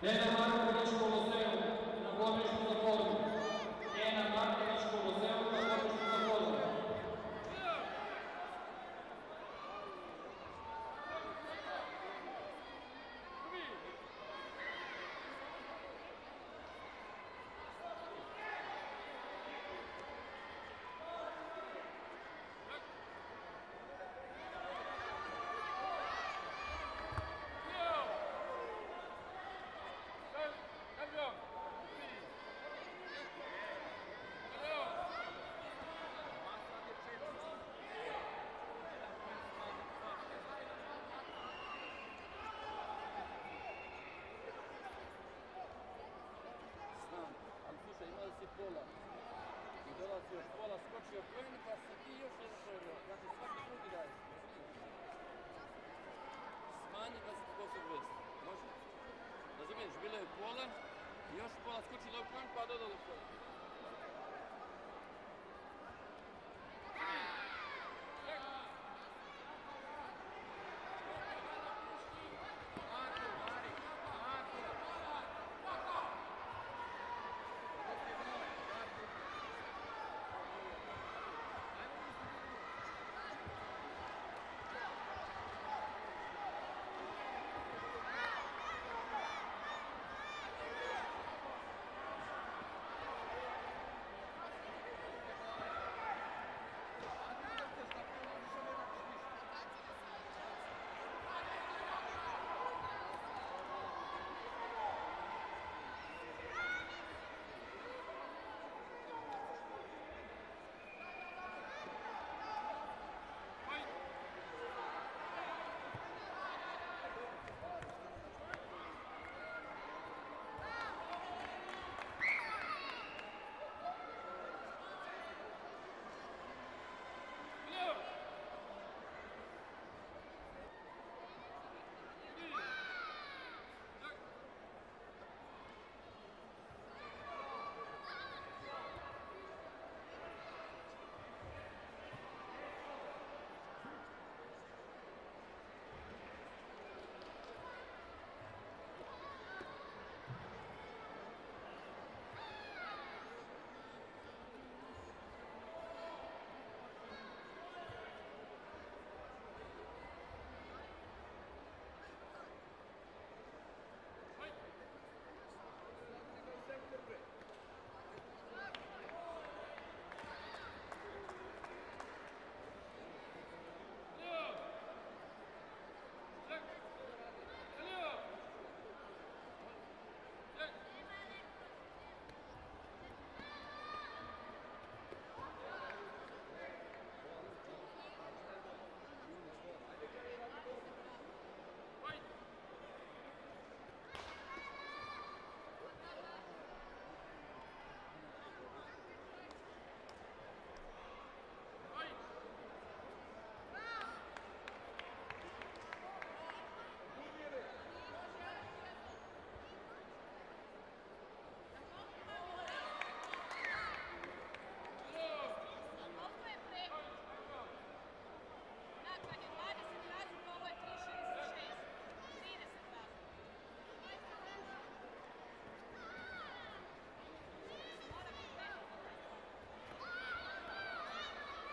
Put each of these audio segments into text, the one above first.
Ena Marković Koloseu na borništvu za formu. Ena Marković Koloseu na borništvu za formu. Ali slušaj, imali si pola i dolazi još pola, skočio plin, pa se ti još jedan pojavio. Znači svaki drugi radi. Smanji da se tako se vesti. Može? Razumiješ, bilo je pola, još pola skočilo u plin, pa dodalo pola.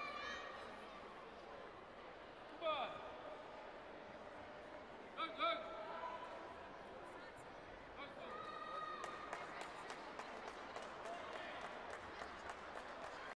Go, go!